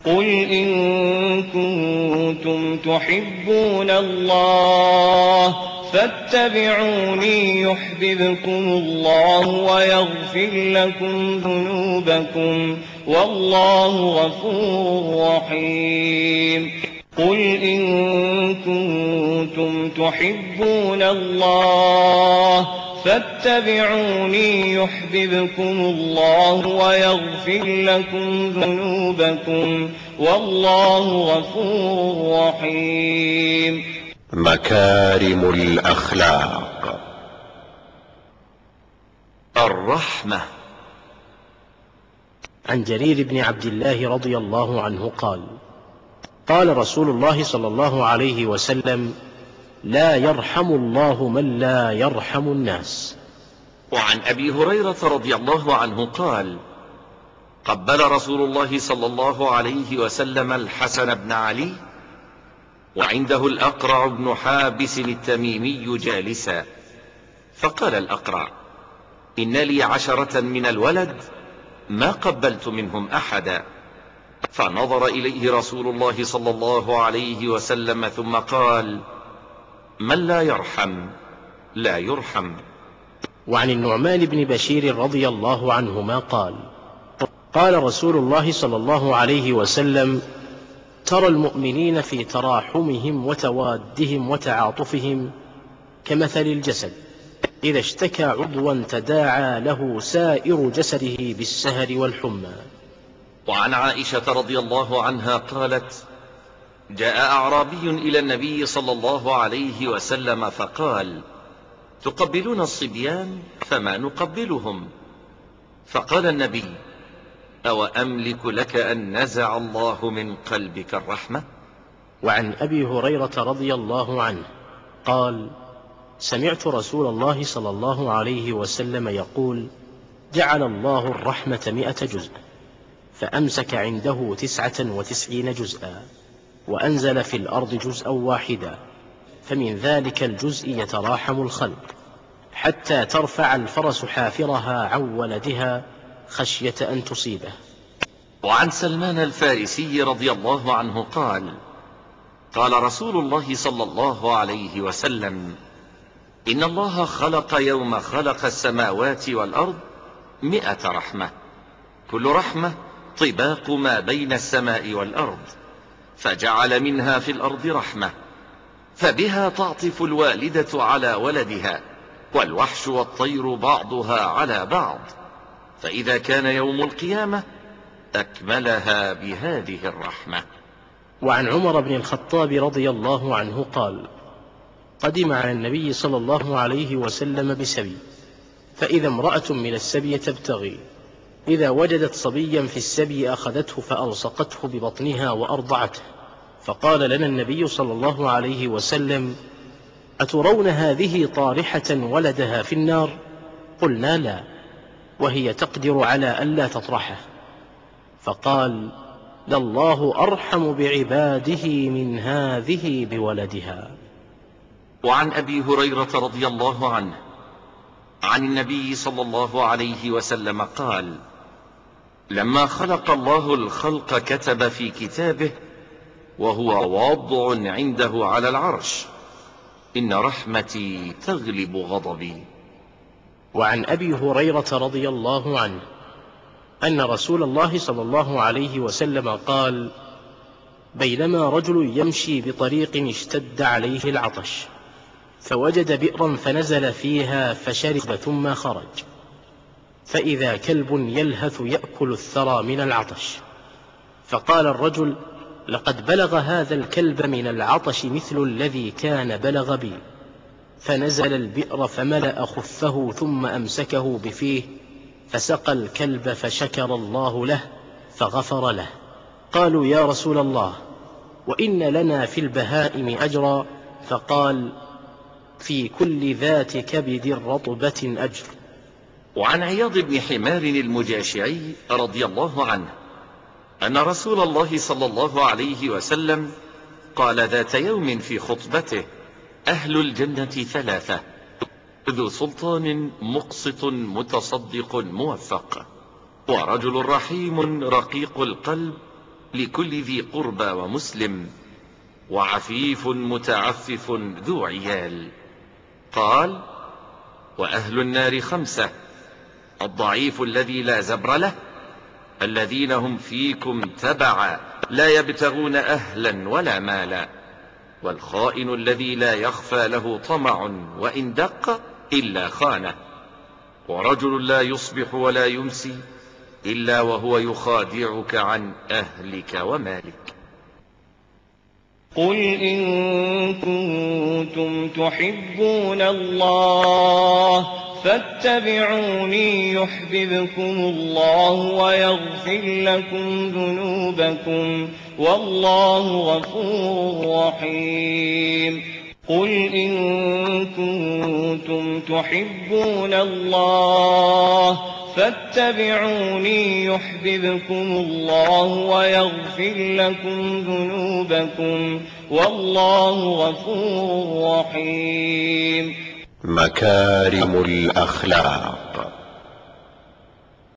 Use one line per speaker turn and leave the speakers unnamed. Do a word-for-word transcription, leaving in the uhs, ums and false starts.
قل إن كنتم تحبون الله فاتبعوني يحببكم الله ويغفر لكم ذنوبكم والله غفور رحيم. قل إن كنتم تحبون الله فاتبعوني يحببكم الله ويغفر لكم ذنوبكم والله غفور رحيم.
مكارم الأخلاق.
الرحمة.
عن جرير بن عبد الله رضي الله عنه قال: قال رسول الله صلى الله عليه وسلم: لا يرحم الله من لا يرحم الناس.
وعن أبي هريرة رضي الله عنه قال: قبل رسول الله صلى الله عليه وسلم الحسن بن علي وعنده الأقرع بن حابس التميمي جالسا، فقال الأقرع: إن لي عشرة من الولد ما قبلت منهم أحدا. فنظر إليه رسول الله صلى الله عليه وسلم ثم قال: من لا يرحم لا يرحم.
وعن النعمان بن بشير رضي الله عنهما قال: قال رسول الله صلى الله عليه وسلم: ترى المؤمنين في تراحمهم وتوادهم وتعاطفهم كمثل الجسد إذا اشتكى عضوا تداعى له سائر جسده بالسهر والحمى.
وعن عائشة رضي الله عنها قالت: جاء أعرابي إلى النبي صلى الله عليه وسلم فقال: تقبلون الصبيان فما نقبلهم؟ فقال النبي: أو أملك لك أن نزع الله من قلبك الرحمة؟
وعن أبي هريرة رضي الله عنه قال: سمعت رسول الله صلى الله عليه وسلم يقول: جعل الله الرحمة مئة جزء، فأمسك عنده تسعة وتسعين جزءا، وأنزل في الأرض جزءا واحدا، فمن ذلك الجزء يتراحم الخلق حتى ترفع الفرس حافرها عن ولدها خشية أن تصيبه.
وعن سلمان الفارسي رضي الله عنه قال: قال رسول الله صلى الله عليه وسلم: إن الله خلق يوم خلق السماوات والأرض مئة رحمة، كل رحمة طباق ما بين السماء والأرض، فجعل منها في الأرض رحمة، فبها تعطف الوالدة على ولدها، والوحش والطير بعضها على بعض، فإذا كان يوم القيامة أكملها بهذه الرحمة.
وعن عمر بن الخطاب رضي الله عنه قال: قدم على النبي صلى الله عليه وسلم بسبي، فإذا امرأة من السبي تبتغي، إذا وجدت صبيا في السبي أخذته فألصقته ببطنها وأرضعته، فقال لنا النبي صلى الله عليه وسلم: أترون هذه طارحة ولدها في النار؟ قلنا: لا، وهي تقدر على ألا تطرحه. فقال: لله أرحم بعباده من هذه بولدها.
وعن أبي هريرة رضي الله عنه عن النبي صلى الله عليه وسلم قال: لما خلق الله الخلق كتب في كتابه وهو واضع عنده على العرش: إن رحمتي تغلب غضبي.
وعن أبي هريرة رضي الله عنه أن رسول الله صلى الله عليه وسلم قال: بينما رجل يمشي بطريق اشتد عليه العطش، فوجد بئرا فنزل فيها فشرب ثم خرج، فإذا كلب يلهث يأكل الثرى من العطش، فقال الرجل: لقد بلغ هذا الكلب من العطش مثل الذي كان بلغ بي، فنزل البئر فملأ خفه ثم أمسكه بفيه فسقى الكلب فشكر الله له فغفر له. قالوا: يا رسول الله، وإن لنا في البهائم أجرا؟ فقال: في كل ذات كبد رطبة أجر.
وعن عياض بن حمار المجاشعي رضي الله عنه أن رسول الله صلى الله عليه وسلم قال ذات يوم في خطبته: أهل الجنة ثلاثة: ذو سلطان مقسط متصدق موفق، ورجل رحيم رقيق القلب لكل ذي قربى ومسلم، وعفيف متعفف ذو عيال. قال: وأهل النار خمسة: الضعيف الذي لا زبر له، الذين هم فيكم تبعا لا يبتغون أهلا ولا مالا، والخائن الذي لا يخفى له طمع وإن دق إلا خانه، ورجل لا يصبح ولا يمسي إلا وهو يخادعك عن أهلك ومالك.
قل إن كنتم تحبون الله فاتبعوني يحببكم الله ويغفر لكم ذنوبكم والله غفور رحيم. قل إن كنتم تحبون الله فاتبعوني يحببكم الله ويغفر لكم ذنوبكم والله غفور رحيم.
مكارم الأخلاق.